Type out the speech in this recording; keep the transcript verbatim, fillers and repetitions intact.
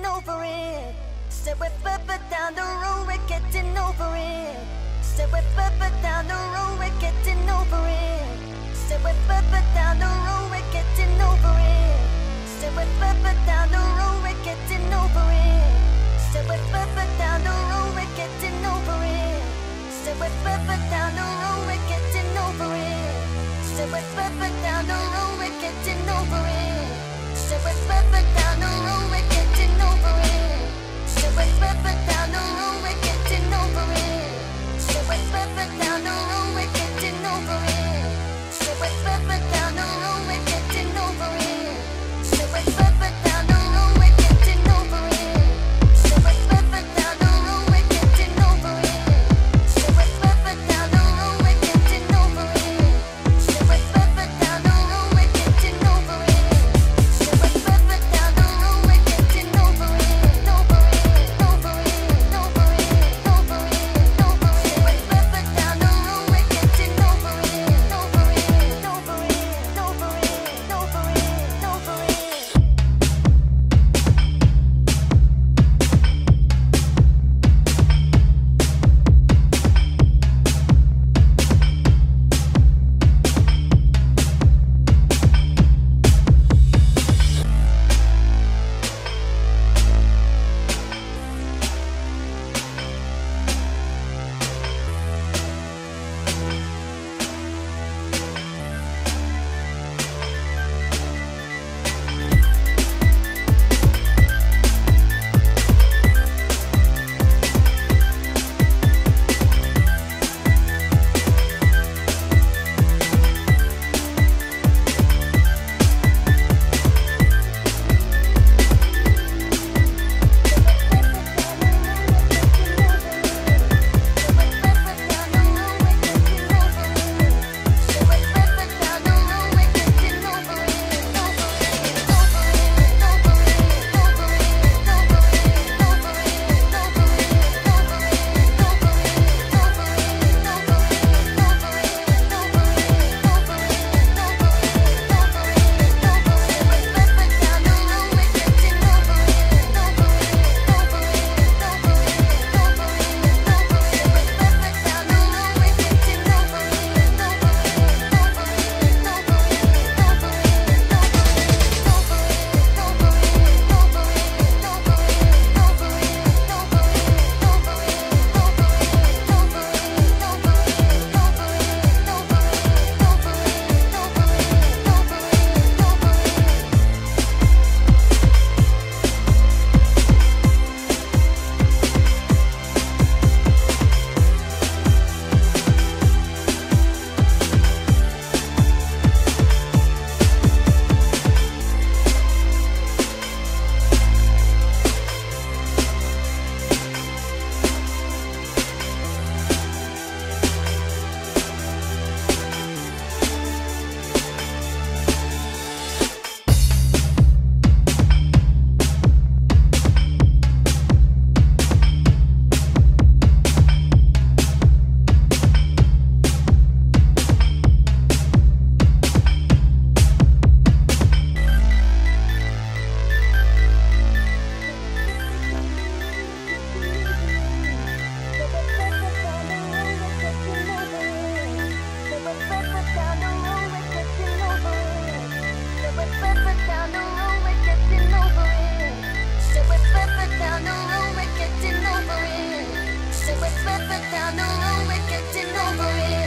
over it. Said we're further down the road, we're getting over it. Said we're further down the road, we're getting over it. Said we're further down the road, we're getting over it. Said we're further down the road, we're getting over it. Said we're further down the road, we're getting over it. Said we're further down the road, we're getting over it. Said we're further down the road, we're getting over it. Said we're further down the road, we're getting over it. Said we're further down the road, we're getting over it. Said we're further down the road, we're getting over it. Said we're further down the road, we're getting over it. Said we're further down the road, we're getting over it. Said we're further down the road, we're getting over it. Said we're further down the road, we're getting over it. Said we're further down the road, we're getting over it. Said we're further down the road, we're getting over it. Over it, over it, over it, over it, over it. Said we're further down the road, we're getting over it. Over it, over it, over it, over it, over it. Down the road, we're getting over it.